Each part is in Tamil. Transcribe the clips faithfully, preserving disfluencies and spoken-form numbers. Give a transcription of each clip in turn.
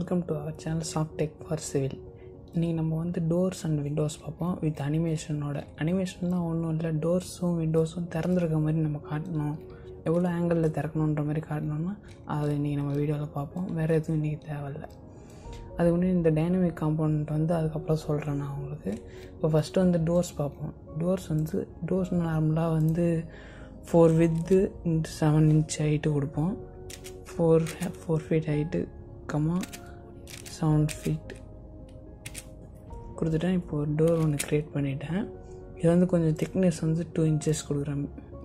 Welcome to our channel Soft Tech for Civil. இன்றைக்கி நம்ம வந்து டோர்ஸ் அண்ட் விண்டோஸ் பார்ப்போம் வித் அனிமேஷனோட. அனிமேஷன்லாம் ஒன்றும் இல்லை, டோர்ஸும் விண்டோஸும் திறந்துருக்க மாதிரி நம்ம காட்டணும், எவ்வளோ ஆங்கிளில் திறக்கணுன்ற மாதிரி காட்டணும்னா அதை இன்றைக்கி நம்ம வீடியோவில் பார்ப்போம். வேறு எதுவும் இன்றைக்கி தேவையில்லை. அதுக்கு முன்னாடி இந்த டைனமிக் காம்பவுண்ட் வந்து அதுக்கப்புறம் சொல்கிறேன் நான் உங்களுக்கு. இப்போ ஃபஸ்ட்டு வந்து டோர்ஸ் பார்ப்போம். டோர்ஸ் வந்து டோர்ஸ் நார்மலாக வந்து ஃபோர் வித்து செவன் இன்ச் ஹைட்டு கொடுப்போம். Four four feet height comma seven feet கொடுத்துட்டேன். இப்போ ஒரு டோர் ஒன்று க்ரியேட் பண்ணிட்டேன். இது வந்து கொஞ்சம் திக்னஸ் வந்து டூ இன்ச்சஸ் கொடுக்குறேன்.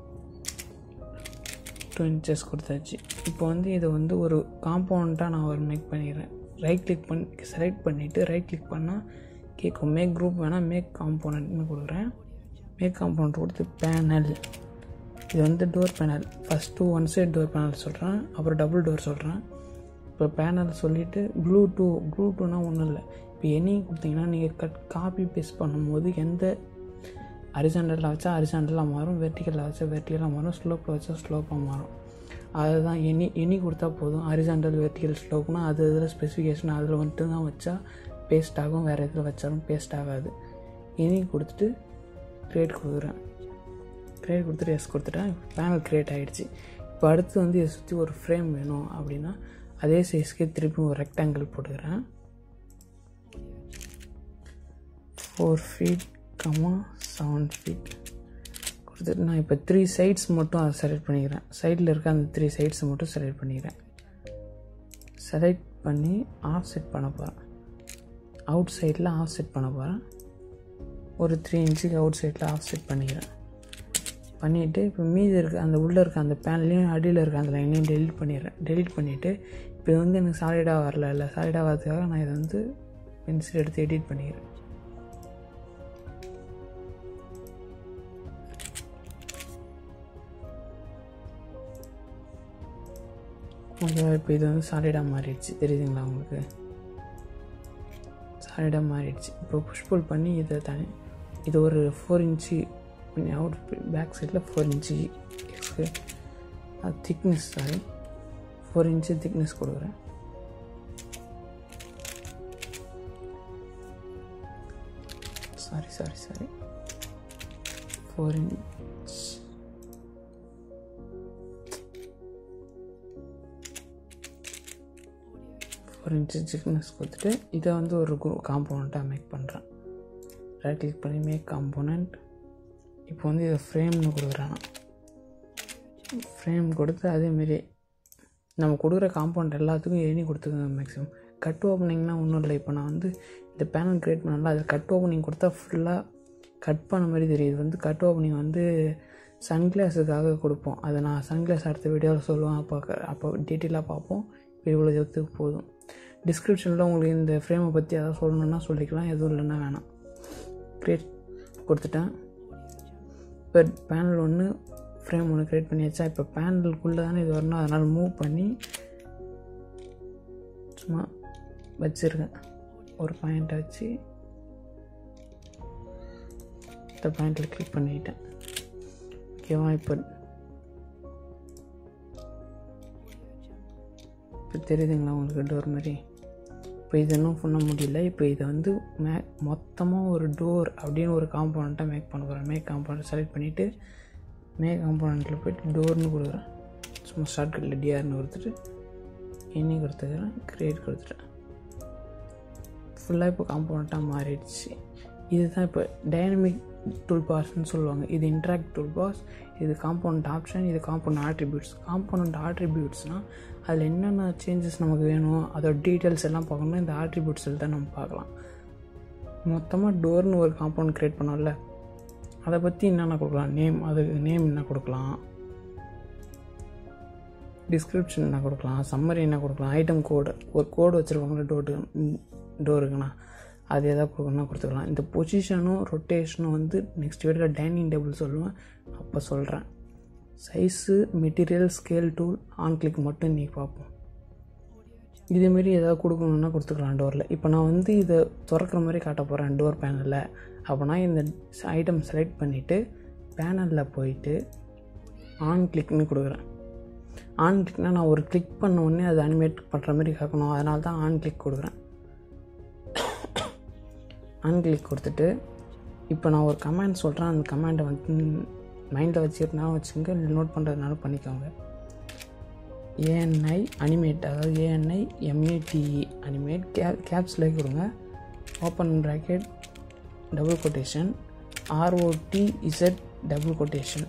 டூ இன்ச்சஸ் கொடுத்தாச்சு. இப்போ வந்து இதை வந்து ஒரு காம்பவுண்டாக நான் ஒரு மேக் பண்ணிடுறேன். ரைட் கிளிக் பண்ணி செலக்ட் பண்ணிவிட்டு ரைட் கிளிக் பண்ணால் கேட்கும் மேக் குரூப் வேணால் மேக் காம்பவுண்ட்னு கொடுக்குறேன். மேக் காம்பவுண்ட் கொடுத்து பேனல், இது வந்து door panel. First one side door panel சொல்கிறேன், அப்புறம் டபுள் டோர் சொல்கிறேன். இப்போ பேனல் சொல்லிவிட்டு ப்ளூ டூ ப்ளூ டூனா ஒன்றும் இல்லை. இப்போ எனி கொடுத்தீங்கன்னா நீங்கள் கட் காப்பி பேஸ்ட் பண்ணும்போது எந்த ஹரிசாண்டலில் வச்சா ஹரிசாண்டலாக மாறும், வெர்டிக்கலில் வச்சா வெர்டிக்கலாக மாறும், ஸ்லோப்பில் வச்சா ஸ்லோப்பாக மாறும். அதுதான் எனி எனி கொடுத்தா போதும். ஹரிசாண்டல் வெர்டிக்கல் ஸ்லோப்னால் அது இதில் ஸ்பெசிஃபிகேஷன் அதில் வந்துட்டு தான் வச்சா பேஸ்ட் ஆகும், வேறு எதில் வச்சாலும் பேஸ்ட் ஆகாது. எனி கொடுத்துட்டு க்ரியேட் கொடுக்குறேன். க்ரியேட் கொடுத்துட்டு எஸ் கொடுத்துட்டேன். பேனல் க்ரியேட் ஆகிடுச்சு. இப்போ அடுத்து வந்து இதை சுற்றி ஒரு ஃப்ரேம் வேணும் அப்படின்னா அதே சைஸ்க்கே திருப்பி ஒரு ரெக்டாங்கிள் போட்டுக்கிறேன். Four feet comma seven feet கொடுத்துட்டு நான் இப்போ த்ரீ சைட்ஸ் மட்டும் அதை செலக்ட் பண்ணிக்கிறேன். சைடில் இருக்க அந்த த்ரீ சைட்ஸை மட்டும் செலக்ட் பண்ணிக்கிறேன். செலக்ட் பண்ணி ஆஃப் செட் பண்ண போகிறேன். அவுட் சைடில் ஆஃப் செட் பண்ண போகிறேன். ஒரு த்ரீ இன்ச்சுக்கு அவுட் சைடில் ஆஃப் செட் பண்ணிக்கிறேன். பண்ணிவிட்டு இப்போ மீதி இருக்க அந்த உள்ளே இருக்க அந்த பேனல்லையும் அடியில் இருக்க அந்த லைனையும் டெலிட் பண்ணிடுறேன். டெலிட் பண்ணிவிட்டு இப்போ இது வந்து எனக்கு சாலிடாக வரல இல்லை சாலிடாக வரதுக்காக நான் இதை வந்து பென்சில் எடுத்து எடிட் பண்ணிக்கிறேன். ஓகேவா? இப்போ இது வந்து சாலிடாக மாறிடுச்சு, தெரியுதுங்களா உங்களுக்கு? சாலிடாக மாறிடுச்சு. இப்போ புஷ் புல் பண்ணி இதை தனி இது ஒரு ஃபோர் இன்ச்சு அவுட் பேக் சைடில் ஃபோர் இன்ச்சு எக்ஸ்க்கு அது thickness sorry four inch thickness கொடுக்குறேன். Sorry sorry sorry four inch four inch thickness கொடுத்துட்டு இதை வந்து ஒரு காம்பவுண்ட்டாக மேக் பண்ணுறேன். ரைட் கிளிக் பண்ணி மேக் காம்பவுண்ட். இப்போ வந்து இதை ஃப்ரேம்னு கொடுக்குறேன். ஃப்ரேம் கொடுத்து அதேமாரி நம்ம கொடுக்குற காம்பவுண்ட் எல்லாத்துக்கும் எனி கொடுத்துக்கோங்க. மேக்ஸிமம் கட் ஓப்பனிங்லாம் ஒன்றும் இல்லை. இப்போ நான் வந்து இந்த பேனல் க்ரியேட் பண்ணல, அது கட் ஓப்பனிங் கொடுத்தா ஃபுல்லாக கட் பண்ண மாதிரி தெரியுது. வந்து கட் ஓப்பனிங் வந்து சன்கிளாஸுக்காக கொடுப்போம். அதை நான் சன்கிளாஸ் அடுத்த வீடியோவில் சொல்லுவேன். அப்போ அப்போ டீட்டெயிலாக பார்ப்போம். இப்போ இவ்வளோ எடுத்துக்கு போதும். டிஸ்கிரிப்ஷனில் உங்களுக்கு இந்த ஃப்ரேமை பற்றி எதாவது சொல்லணுன்னா சொல்லிக்கலாம், எதுவும் இல்லைன்னா வேணாம். க்ரியேட் கொடுத்துட்டேன். இப்போ பேனல் ஒன்று ஃப்ரேம் ஒன்று க்ரியேட் பண்ணியாச்சா? இப்போ பேனலுக்குள்ளே தானே இது வரணும், அதனால் மூவ் பண்ணி சும்மா வச்சுருக்கேன். ஒரு பாயிண்ட்டை வச்சு இந்த பாயிண்டில் கிளிக் பண்ணிக்கிட்டேன். ஓகேவா? இப்போ இப்போ தெரியுதுங்களா உங்களுக்கு டோர் மாதிரி? இப்போ இது இன்னும் பண்ண முடியல. இப்போ இதை வந்து மே மொத்தமாக ஒரு டோர் அப்படின்னு ஒரு காம்பவுண்ட்டாக மேக் பண்ண போகிறேன். மேக் காம்பவுண்ட் செலக்ட் பண்ணிவிட்டு மேக் காம்பவுண்டில் போய்ட்டு டோர்னு கொடுக்குறேன். சும்மா ஷார்ட்கட்டில் டிஆர்னு கொடுத்துட்டு இன்னி கொடுத்துக்கிறேன். க்ரியேட் கொடுத்துட்டேன். ஃபுல்லாக இப்போ காம்பவுண்ட்டாக மாறிடுச்சு. இதுதான் இப்போ டைனமிக் டூல் பாஸ்ன்னு சொல்லுவாங்க. இது இன்ட்ராக்ட் டூல் பாஸ், இது காம்பவுண்ட் ஆப்ஷன், இது காம்பவுண்ட் ஆட்ரிபியூட்ஸ். காம்பவுண்ட் ஆட்ரிபியூட்ஸ்னால் அதில் என்னென்ன சேஞ்சஸ் நமக்கு வேணும், அதோட டீட்டெயில்ஸ் எல்லாம் பார்க்கணும்னா இந்த ஆட்ரிபியூட்ஸில் தான் நம்ம பார்க்கலாம். மொத்தமாக டோர்னு ஒரு காம்பவுண்ட் க்ரியேட் பண்ணோம்ல, அதை பற்றி என்னென்ன கொடுக்கலாம், நேம், அதுக்கு நேம் என்ன கொடுக்கலாம், டிஸ்கிரிப்ஷன் என்ன கொடுக்கலாம், சம்மரி என்ன கொடுக்கலாம், ஐட்டம் கோடு, ஒரு கோடு வச்சுருக்கோம்ல டோட்டு டோருக்குண்ணா அது எதாவது கொடுக்கணும்னா கொடுத்துக்கலாம். இந்த பொசிஷனும் ரொட்டேஷனும் வந்து நெக்ஸ்ட் வீடியோவில் டைனிங் டேபிள் சொல்லுவேன், அப்போ சொல்கிறேன். Size, material, scale tool, on click மட்டும் இன்றைக்கி பார்ப்போம். இதேமாரி ஏதாவது கொடுக்கணுன்னா கொடுத்துக்கலாம் டோரில். இப்போ நான் வந்து இதை திறக்கிற மாதிரி காட்ட போகிறேன் டோர் பேனலில். அப்போனா இந்த ஐட்டம் செலக்ட் பண்ணிவிட்டு பேனலில் போயிட்டு ஆன் கிளிக்னு கொடுக்குறேன். ஆன் கிளிக்னால் நான் ஒரு கிளிக் பண்ண உடனே அது அனிமேட் பண்ணுற மாதிரி காக்கணும். அதனால தான் ஆன் கிளிக் கொடுக்குறேன். ஆன் கிளிக் கொடுத்துட்டு இப்போ நான் ஒரு கமாண்ட் சொல்கிறேன். அந்த கமாண்டை வந்து மைண்டில் வச்சுக்கிட்டனாலும் வச்சுங்க, நோட் பண்ணுறதுனால பண்ணிக்கோங்க. ஏஎன்ஐ அனிமேட், அதாவது ஏஎன்ஐ எம்ஏடிஇ அனிமேட் கே கேப்ஸில் கொடுங்க. Open bracket double quotation ROT Z double quotation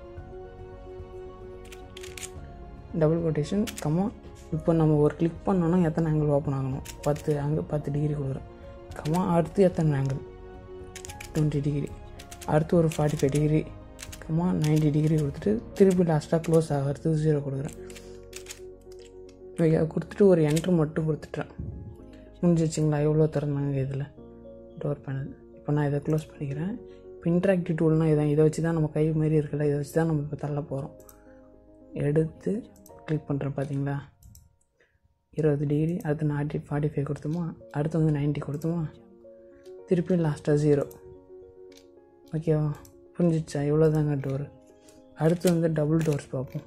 double quotation comma. இப்போ நம்ம ஒரு கிளிக் பண்ணோன்னா எத்தனை ஆங்கிள் ஓப்பன் ஆகணும்? பத்து ஆங்கிள் பத்து டிகிரி கொடுக்குறோம் கம்மா. அடுத்து எத்தனை ஆங்கிள்? Twenty degree. அடுத்து ஒரு forty five degree comma ninety degree கொடுத்துட்டு திருப்பி லாஸ்ட்டாக க்ளோஸ் ஆகிறது ஜீரோ கொடுக்குறேன். கொடுத்துட்டு ஒரு என்ட்ரு மட்டும் கொடுத்துட்டேன். முடிஞ்சிச்சிங்களா? எவ்வளோ திறந்தாங்க இதில் டோர் பேனல். இப்போ நான் இதை க்ளோஸ் பண்ணிக்கிறேன். இப்போ இன்ட்ராக்டிவ் டூல்னால் இதான். இதை வச்சு தான் நம்ம கை மாரி இருக்குல்ல, இதை வச்சு தான் நம்ம இப்போ தள்ள போகிறோம். எடுத்து கிளிக் பண்ணுறேன் பார்த்தீங்களா, இருபது டிகிரி. அடுத்து நாட்டி ஃபார்ட்டி ஃபைவ் கொடுத்தோமா, அடுத்து வந்து நைன்ட்டி கொடுத்தோமா, திருப்பி லாஸ்ட்டாக ஜீரோ. ஓகேவா? புரிஞ்சிச்சா? இவ்வளோ தாங்க டோரு. அடுத்து வந்து டபுள் டோர்ஸ் பார்ப்போம்.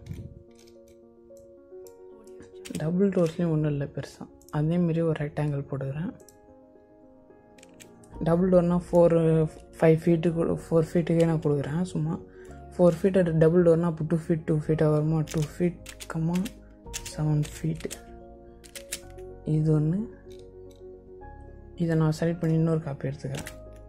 டபுள் டோர்ஸ்லேயும் ஒன்றும் இல்லை பெருசாக. அதேமாரி ஒரு ரெக்டாங்கிள் போட்டுக்கிறேன். டபுள் டோர்னால் ஃபோர் ஃபைவ் ஃபீட்டுக்கு ஃபோர் ஃபீட்டுக்கே நான் கொடுக்குறேன். சும்மா ஃபோர் ஃபீட் டபுள் டோர்னால் அப்போ டூ ஃபீட் டூ ஃபீட்டாக வருமா? Two feet comma seven feet. இது ஒன்று. இதை நான் செலக்ட் பண்ணி இன்னொரு காப்பி எடுத்துக்கிறேன்.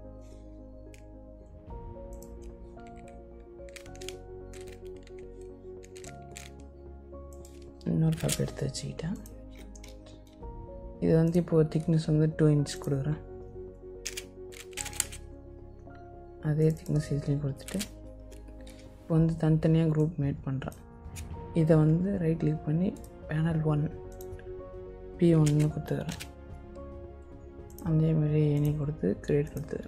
இன்னொரு காப்பி எடுத்து வச்சுக்கிட்டேன். இது வந்து இப்போது திக்னஸ் வந்து டூ இன்ச் கொடுக்குறேன். அதே திக்னஸ் இதுலேயும் கொடுத்துட்டு இப்போ வந்து தனித்தனியாக குரூப் மேட் பண்ணுறேன். இதை வந்து ரைட் கிளிக் பண்ணி பேனல் ஒன் பி ஒன்னு கொடுத்துக்கிறேன். அதேமாதிரி எனி கொடுத்து கிரியேட் கொடுத்துக்கிறேன்.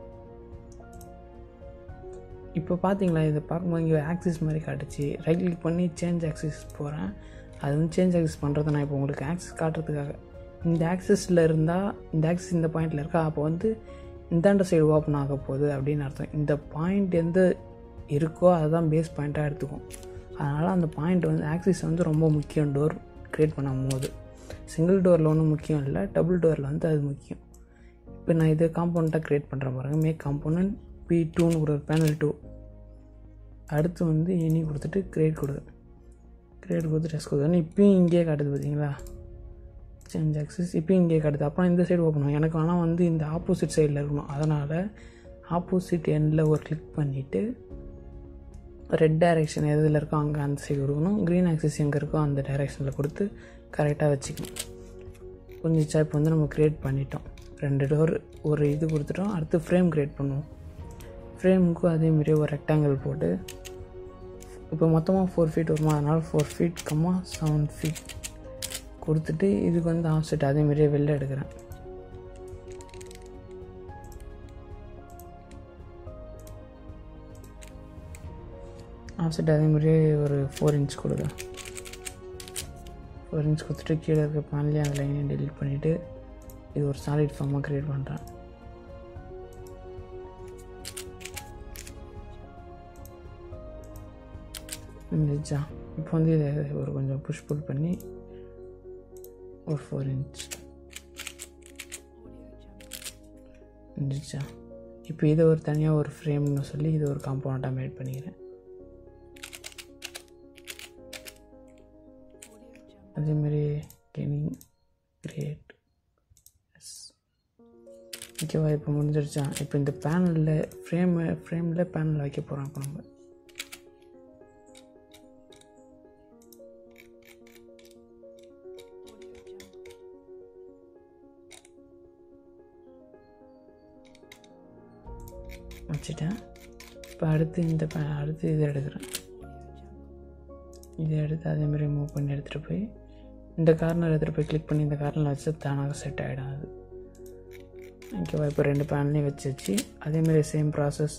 இப்போ பார்த்தீங்களா, இதை பார்க்கும்போது இங்கே ஆக்சிஸ் மாதிரி காட்டுச்சு. ரைட் கிளிக் பண்ணி சேஞ்ச் ஆக்சிஸ் போகிறேன். அது வந்து சேஞ்ச் ஆக்சிஸ் பண்ணுறது நான் இப்போ உங்களுக்கு ஆக்சிஸ் காட்டுறதுக்காக. இந்த ஆக்சிஸில் இருந்தால் இந்த ஆக்சிஸ் இந்த பாயிண்டில் இருக்கா, அப்போ வந்து இந்தாண்ட சைடு ஓப்பன் ஆக போகுது அப்படின்னு அர்த்தம். இந்த பாயிண்ட் எந்த இருக்கோ அதுதான் பேஸ் பாயிண்ட்டாக எடுத்துக்கும். அதனால் அந்த பாயிண்ட் வந்து ஆக்சிஸ் வந்து ரொம்ப முக்கியம் டோர் க்ரியேட் பண்ணும் போது. சிங்கிள் டோரில் ஒன்றும் முக்கியம் இல்லை, டபுள் டோரில் வந்து அது முக்கியம். இப்போ நான் இது காம்பவுண்ட்டாக க்ரியேட் பண்ணுறேன் பாருங்கள். மேக் காம்பவுண்ட் பி டூன்னு கொடுக்குற பேனல் டூ. அடுத்து வந்து எனி கொடுத்துட்டு க்ரியேட் கொடுக்குறேன். க்ரியேட் கொடுத்து டெஸ்ட் கொடுக்குறேன். இப்போயும் இங்கேயே காட்டுது பார்த்தீங்களா, சேஞ்ச் ஆக்சிஸ். இப்போயும் இங்கே காட்டுது. அப்புறம் இந்த சைடு ஓப்பன் ஆகும். எனக்கு ஆனால் வந்து இந்த ஆப்போசிட் சைடில் இருக்கணும். அதனால் ஆப்போசிட் எண்டில் ஒரு கிளிக் பண்ணிவிட்டு ரெட் டைரெக்ஷன் எதில் இருக்கோ அங்கே அந்த சைடு கொடுக்கணும். க்ரீன் ஆக்சிஸ் எங்கே இருக்கோ அந்த டைரெக்ஷனில் கொடுத்து கரெக்டாக வச்சுக்கணும். கொஞ்சம் இப்போ வந்து நம்ம க்ரியேட் பண்ணிட்டோம். ரெண்டு டோர் ஒரு இது கொடுத்துட்டோம். அடுத்து ஃப்ரேம் க்ரியேட் பண்ணுவோம். ஃப்ரேமுக்கும் அதேமாரி ஒரு ரெக்டாங்கிள் போட்டு இப்போ மொத்தமாக ஃபோர் ஃபீட் வருமா, அதனால் four feet comma seven feet கொடுத்துட்டு இதுக்கு வந்து ஆஃப்செட் அதேமாரியே வெளில எடுக்கிறேன். ஆஃப்செட் அதேமாதிரியே ஒரு ஃபோர் இன்ச் கொடுக்குறேன். ஃபோர் இன்ச் கொடுத்துட்டு கீழே இருக்க பேனலையும் அந்த லைனையும் டெலிட் பண்ணிவிட்டு இது ஒரு சாலிட் ஃபார்மாக க்ரியேட் பண்ணுறேன். இருந்துச்சா? இப்போ வந்து இதை ஒரு கொஞ்சம் புஷ் புல் பண்ணி ஒரு ஃபோர் இன்ச் இருந்துச்சா? இப்போ இதை ஒரு தனியாக ஒரு ஃப்ரேம்னு சொல்லி இது ஒரு காம்பவுண்டாக மேட் பண்ணிக்கிறேன். அதேமாரி கெனிங் கிரியேட் எஸ். ஓகேவா? இப்போ முடிஞ்சிருச்சா? இப்போ இந்த பேனலில் ஃப்ரேம் ஃப்ரேமில் பேனல் வைக்க போகிறோம். இப்போ நம்ம வச்சுட்டேன். இப்போ அடுத்து இந்த பே அடுத்து இதை எடுக்கிறேன். இதை எடுத்து அதேமாதிரி மூவ் பண்ணி எடுத்துகிட்டு போய் இந்த கார்னர் எடுத்துகிட்டு போய் கிளிக் பண்ணி இந்த கார்னரில் வச்சு தானாக செட் ஆகிடும் அது. ஓகேவா? இப்போ ரெண்டு பேனலையும் வச்சு வச்சு அதேமாதிரி சேம் ப்ராசஸ்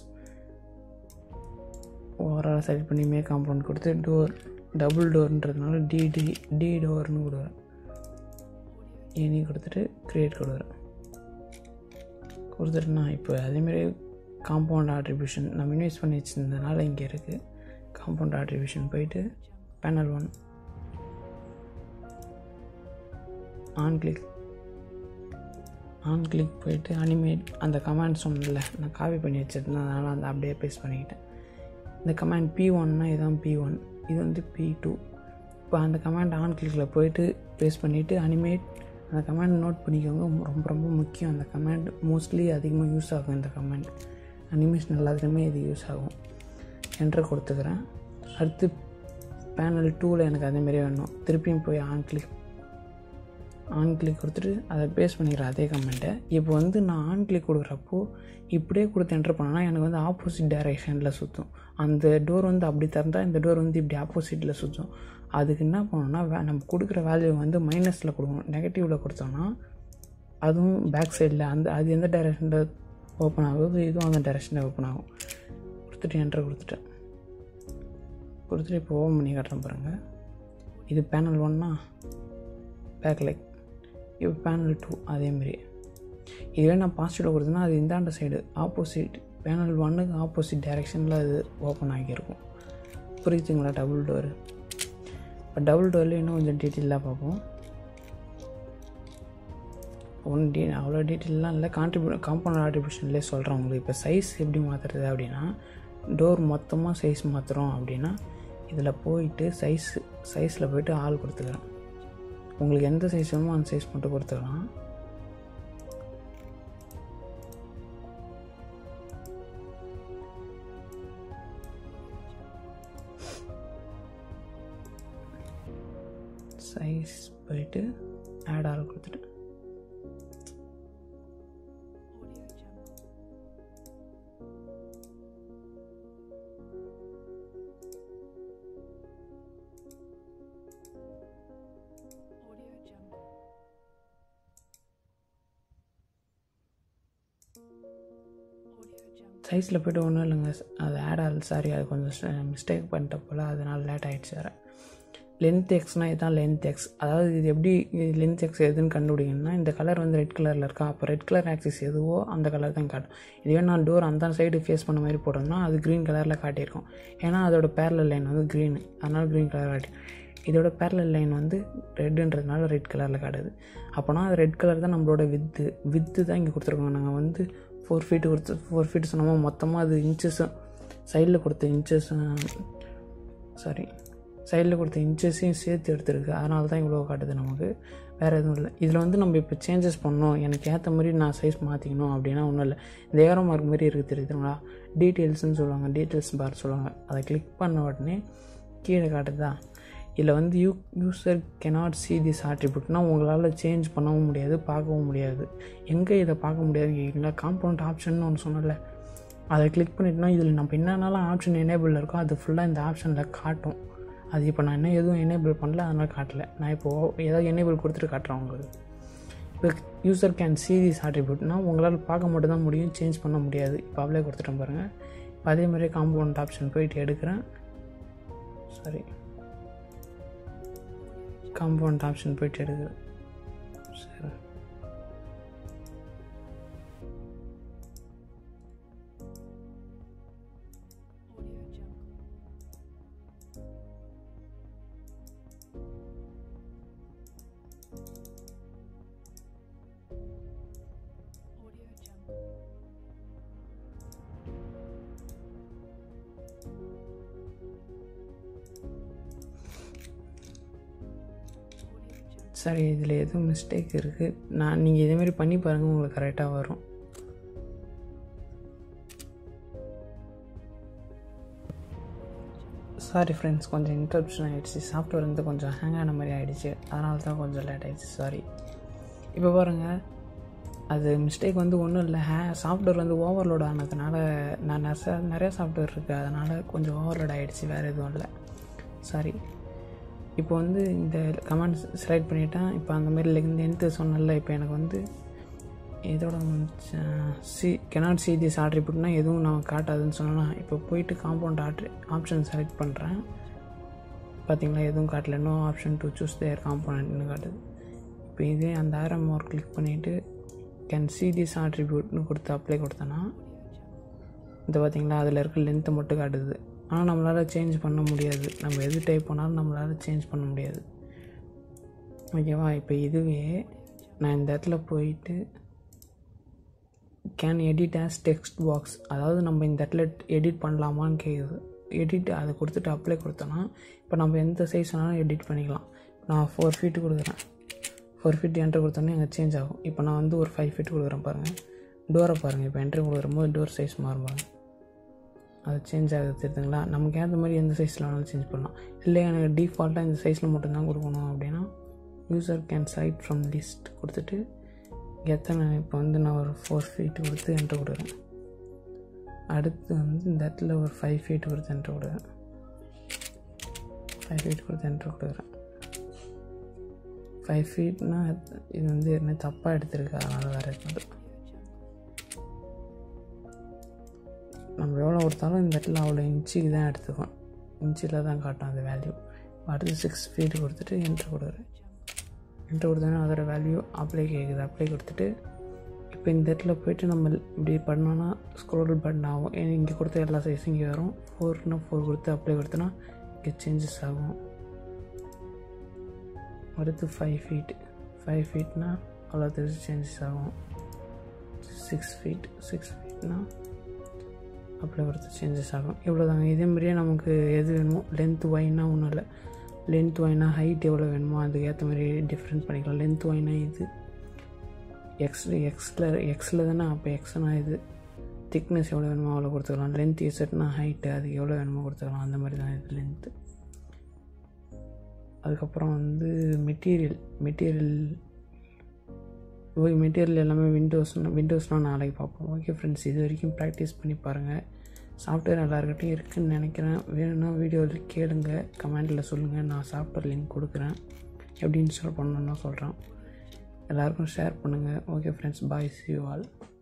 ஓவரால் செலக்ட் பண்ணி மேக் காம்பவுண்ட் கொடுத்து டோர் டபுள் டோர்ன்றதுனால டி டி டி டோர்னு கொடுக்குறேன். எனி கொடுத்துட்டு க்ரியேட் கொடுக்குறேன். கொடுத்துட்டுனா இப்போ அதேமாரி காம்பவுண்ட் ஆட்ரிபியூஷன் நம்ம இன்வெஸ்ட் பண்ணி வச்சுருந்ததுனால இங்கே இருக்குது. காம்பவுண்ட் ஆட்ரிபியூஷன் போயிட்டு panel one on click on click போயிட்டு அனிமேட் அந்த கமாண்ட் சொன்னல நான் காப்பி பண்ணி வச்சிருந்தேன், அதனால் அந்த அப்படியே பேஸ்ட் பண்ணிக்கிட்டேன். இந்த கமாண்ட் பி ஒன்னா இதுதான் பி ஒன், இது வந்து பி டூ. இப்போ அந்த கமாண்ட் ஆன் கிளிக்கில் போயிட்டு பேஸ்ட் பண்ணிவிட்டு அனிமேட் அந்த கமாண்ட் நோட் பண்ணிக்கோங்க. ரொம்ப ரொம்ப முக்கியம். அந்த கமாண்ட் மோஸ்ட்லி அதிகமாக யூஸ் ஆகும். இந்த கமாண்ட் அனிமேஷன் எல்லாத்துலேயுமே இது யூஸ் ஆகும். என்ட்ரு கொடுத்துக்கிறேன். அடுத்து பேனல் டூவில் எனக்கு அதேமாரி வேணும். திருப்பியும் போய் ஆன் கிளிக் ஆன் கிளிக் கொடுத்துட்டு அதை பேஸ்ட் பண்ணிக்கிறேன் அதே கமெண்ட்டை. இப்போ வந்து நான் ஆன் கிளிக் கொடுக்குறப்போ இப்படியே கொடுத்து என்ட்ரு பண்ணேன்னா எனக்கு வந்து ஆப்போசிட் டைரெக்ஷனில் சுற்றும். அந்த டோர் வந்து அப்படி திறந்தால் இந்த டோர் வந்து இப்படி ஆப்போசிட்டில் சுற்றும். அதுக்கு என்ன பண்ணணும்னா வே நம்ம கொடுக்குற வேல்யூ வந்து மைனஸில் கொடுக்கணும். நெகட்டிவில் கொடுத்தோன்னா அதுவும் பேக் சைடில் அந்த அது எந்த டைரெக்ஷனில் ஓப்பன் ஆகுது, இதுவும் அந்த டைரெக்ஷனில் ஓப்பன் ஆகும். கொடுத்துட்டு என்ட்ரு கொடுத்துட்டேன். கொடுத்துட்டு இப்போ ஓப்பன் பண்ணி காட்டுறேன் பாருங்கள். இது பேனல் ஒன்னா பேக் லைக், இப்போ பேனல் டூ அதேமாரி. இதுவே நான் பாசிட்டிவில் கொடுத்தேன்னா அது இந்தாண்ட சைடு ஆப்போசிட் பேனல் ஒன்னுக்கு ஆப்போசிட் டைரெக்ஷனில் அது ஓப்பன் ஆகியிருக்கும். புரியுதுங்களா? Double door. இப்போ டபுள் டோரில் இன்னும் கொஞ்சம் டீட்டெயிலாக பார்ப்போம். ஒன் டீ அவ்வளோ டீட்டெயிலாம் இல்லை, கான்ட்ரிபியூ காம்பவுண்ட் ஆட்ரிபியூஷன்லேயே சொல்கிறேன் உங்களுக்கு. இப்போ சைஸ் எப்படி மாற்றுறது அப்படின்னா, டோர் மொத்தமாக சைஸ் மாற்றுறோம் அப்படின்னா இதில் போயிட்டு சைஸ் சைஸில் போய்ட்டு ஆள் கொடுத்துக்கிறேன். உங்களுக்கு எந்த சைஸ் வேணுமோ அந்த சைஸ் மட்டும் கொடுத்துக்கலாம். சைஸ் போயிட்டு ஆட் ஆல் கொடுத்துட்டு சைஸில் போய்ட்டு ஒன்றும் இல்லைங்க, அது ஆட் ஆல் சாரி அது கொஞ்சம் மிஸ்டேக் பண்ணிட்ட போல், அதனால் லேட் ஆகிடுச்சு. வேறு லென்த் எக்ஸ்னால் இதுதான் லென்த் எக்ஸ். அதாவது இது எப்படி லென்த் எக்ஸ் எதுன்னு கண்டுபிடிக்கணும்னா, இந்த கலர் வந்து ரெட் கலரில் இருக்கா, அப்போ ரெட் கலர் ஆக்சிஸ் எதுவோ அந்த கலர் தான் காட்டும். இதுவே நான் டோர் அந்த சைடு ஃபேஸ் பண்ண மாதிரி போட்டோம்னா அது க்ரீன் கலரில் காட்டியிருக்கும். ஏன்னா அதோட பேரலல் லைன் வந்து க்ரீன், அதனால் க்ரீன் கலர் காட்டி. இதோட பேரலல் லைன் வந்து ரெட்டுன்றதுனால ரெட் கலரில் காட்டுது. அப்போனா அது ரெட் கலர் தான் நம்மளோட வித்து வித்து தான் இங்கே கொடுத்துருக்கோங்க. நாங்கள் வந்து ஃபோர் ஃபீட்டு கொடுத்து ஃபோர் ஃபீட்டு சொன்னோமா, மொத்தமாக அது இன்ச்சஸும் சைடில் கொடுத்த இன்ச்சஸும் சாரி சைடில் கொடுத்த இன்ச்சஸையும் சேர்த்து எடுத்துருக்கு. அதனால தான் இவ்வளோ காட்டுது நமக்கு, வேறு எதுவும் இல்லை. இதில் வந்து நம்ம இப்போ சேஞ்சஸ் பண்ணோம், எனக்கு ஏற்ற மாதிரி நான் சைஸ் மாற்றிக்கணும் அப்படின்னா ஒன்றும் இல்லை. இந்த ஏரோ மார்க் மாதிரி இருக்குது தெரியுதுங்களா, டீட்டெயில்ஸ்னு சொல்லுவாங்க, டீட்டெயில்ஸ் பார் சொல்லுவாங்க. அதை கிளிக் பண்ண உடனே கீழே காட்டுதா, இதில் வந்து you user cannot see this ஆட்ரிபியூட்னால் உங்களால் சேஞ்ச் பண்ணவும் முடியாது, பார்க்கவும் முடியாது. எங்கே இதை பார்க்க முடியாது கேட்குறீங்களா, காம்பவுண்ட் ஆப்ஷன் ஒன்று சொன்னல, அதை கிளிக் பண்ணிட்டோம்னா இதில் நம்ம என்னென்னலாம் ஆப்ஷன் எனேபிள் இருக்கோ அது ஃபுல்லாக இந்த ஆப்ஷனில் காட்டும். அது இப்போ நான் இன்னும் எதுவும் எனேபிள் பண்ணல, அதனால் காட்டலை. நான் இப்போது ஏதாவது எனேபிள் கொடுத்துட்டு காட்டுறேன் உங்களுக்கு. இப்போ யூசர் கேன் சி திஸ் ஆட்ரிபியூட்னால் உங்களால் பார்க்க மட்டும் தான் முடியும், சேஞ்ச் பண்ண முடியாது. இப்போ அப்ளை கொடுத்துட்டேன் பாருங்கள். இப்போ அதே மாதிரி காம்பவுண்ட் ஆப்ஷன் போயிட்டு எடுக்கிறேன். சாரி காம்பவுண்ட் ஆப்ஷன் போயிட்டு எடுக்கிறேன். சரி சரி இதில் எதுவும் மிஸ்டேக் இருக்குது. நான் நீங்கள் இதேமாரி பண்ணி பாருங்கள், உங்களுக்கு கரெக்டாக வரும். சாரி ஃப்ரெண்ட்ஸ், கொஞ்சம் இன்டரப்ஷன் ஆகிடுச்சு. சாஃப்ட்வேர் வந்து கொஞ்சம் ஹேங் ஆன மாதிரி ஆகிடுச்சு, அதனால தான் கொஞ்சம் லேட் ஆகிடுச்சு. சாரி. இப்போ பாருங்கள், அது மிஸ்டேக் வந்து ஒன்றும் இல்லை. ஹே சாஃப்ட்வேர் வந்து ஓவர்லோட் ஆனதுனால, நான் நிறைய நிறைய சாஃப்ட்வேர் இருக்குது, அதனால் கொஞ்சம் ஓவர்லோட் ஆகிடுச்சு, வேறு எதுவும் இல்லை. சாரி. இப்போ வந்து இந்த கமெண்ட் செலக்ட் பண்ணிட்டேன். இப்போ அந்த மாதிரி லென்த்து சொன்னல, இப்போ எனக்கு வந்து இதோட சி கெனாட் சி திஸ் ஆட்ரிபியூட்னால் எதுவும் நான் காட்டாதுன்னு சொன்னேன்னா, இப்போ போயிட்டு காம்பவுண்ட் ஆட்ரி ஆப்ஷன் செலக்ட் பண்ணுறேன். பார்த்தீங்களா, எதுவும் காட்டல. No option to choose there காம்பவுண்ட்னு காட்டுது. இப்போ இதே அந்த ஆரோ மார்க் கிளிக் பண்ணிவிட்டு கேன் சி திஸ் ஆட்ரிபியூட்னு கொடுத்து அப்ளை கொடுத்தேன்னா, இந்த பார்த்தீங்களா அதில் இருக்க லென்த்தை மட்டும் காட்டுது. ஆனால் நம்மளால் சேஞ்ச் பண்ண முடியாது. நம்ம எது டைப் பண்ணாலும் நம்மளால் சேஞ்ச் பண்ண முடியாது. ஓகேவா? இப்போ இதுவே நான் இந்த இடத்துல போயிட்டு can edit as text box, அதாவது நம்ம இந்த இடத்துல எடிட் பண்ணலாமான்னு கேட்குது. எடிட் அதை கொடுத்துட்டு அப்ளை கொடுத்தோன்னா இப்போ நம்ம எந்த சைஸ் வேணாலும் எடிட் பண்ணிக்கலாம். நான் ஃபோர் ஃபீட்டு கொடுக்குறேன். ஃபோர் ஃபீட் என்ட்ரு கொடுத்தோன்னே அங்கே சேஞ்ச் ஆகும். இப்போ நான் வந்து ஒரு ஃபைவ் ஃபீட் கொடுக்குறேன் பாருங்கள். டோரை பாருங்கள், இப்போ என்ட்ரி கொடுக்குற போது டோர் சைஸ் மாறுபாங்க, அது சேஞ்ச் ஆகுது தெரியுதுங்களா? நமக்கு ஏற்ற மாதிரி எந்த சைஸில் வேணாலும் சேஞ்ச் பண்ணலாம். இல்லை எனக்கு டிஃபால்ட்டாக இந்த சைஸில் மட்டும்தான் கொடுக்கணும் அப்படின்னா user can select from list கொடுத்துட்டு எத்தனை, இப்போ வந்து நான் ஒரு ஃபோர் ஃபீட் கொடுத்து என்ட்ரு கொடுக்குறேன். அடுத்து வந்து இந்த இடத்துல ஒரு ஃபைவ் ஃபீட் கொடுத்து என்ட்ரு கொடுக்குறேன். ஃபைவ் ஃபீட் கொடுத்து என்ட்ரு கொடுக்குறேன். ஃபைவ் ஃபீட்னால் இது வந்து என்ன தப்பாக எடுத்துருக்கு, அதனால் வேறு இருக்குது. நம்ம எவ்வளோ கொடுத்தாலும் இந்த இடத்துல அவ்வளோ இன்ச்சுக்கு தான் எடுத்துக்கோம், இன்ச்சில் தான் காட்டும் அந்த வேல்யூ. அடுத்து சிக்ஸ் ஃபீட் கொடுத்துட்டு என்ட்ரு கொடுக்குறேன். என்ட்ரு கொடுத்தோன்னா அதோட வேல்யூ அப்ளை கேட்குது. அப்ளை கொடுத்துட்டு இப்போ இந்த இடத்துல போய்ட்டு நம்ம இப்படி பண்ணோன்னா ஸ்க்ரோல் பட்டன் ஆகும். ஏன்னா இங்கே கொடுத்த எல்லா சைஸும் இங்கே வரும். ஃபோர்னா ஃபோர் கொடுத்து அப்ளை கொடுத்தோன்னா இங்கே சேஞ்சஸ் ஆகும். அடுத்து ஃபைவ் ஃபீட் ஃபைவ் ஃபீட்னால் அவ்வளோ தெரிஞ்சு சேஞ்சஸ் ஆகும். சிக்ஸ் ஃபீட் சிக்ஸ் ஃபீட்னால் அப்ளை கொடுத்து சேஞ்சஸ் ஆகும். இவ்வளோ தாங்க. இதே மாதிரியே நமக்கு எது வேணுமோ, லென்த் ஒய்னா ஒன்றும் இல்லை, லென்த் ஒய்னா ஹைட் எவ்வளோ வேணுமோ அதுக்கு ஏற்ற மாதிரி டிஃப்ரெண்ட் பண்ணிக்கலாம். லென்த் ஒய்னா இது எக்ஸ் எக்ஸில் எக்ஸில் தானே, அப்போ எக்ஸ்னா இது திக்னஸ் எவ்வளோ வேணுமோ அவ்வளோ கொடுத்துக்கலாம். லென்த் இசட்னா ஹைட்டு அதுக்கு எவ்வளோ வேணுமோ கொடுத்துக்கலாம். அந்த மாதிரி தான் இது லென்த்து. அதுக்கப்புறம் வந்து மெட்டீரியல் மெட்டீரியல் ஓகே மெட்டீரியல் எல்லாமே விண்டோஸ்னால் விண்டோஸ்னால் நாளைக்கு பார்ப்போம். ஓகே ஃப்ரெண்ட்ஸ், இது வரைக்கும் ப்ராக்டிஸ் பண்ணி பாருங்கள். சாஃப்ட்வேர் எல்லாருக்கிட்டையும் இருக்குதுன்னு நினைக்கிறேன். வேணும்னா வீடியோவில் கேளுங்க, கமெண்டில் சொல்லுங்கள், நான் சாஃப்ட்வேர் லிங்க் கொடுக்குறேன். எப்படி இன்ஸ்டால் பண்ணணுன்னு சொல்கிறேன். எல்லாருக்கும் ஷேர் பண்ணுங்கள். Okay friends, bye, see you all.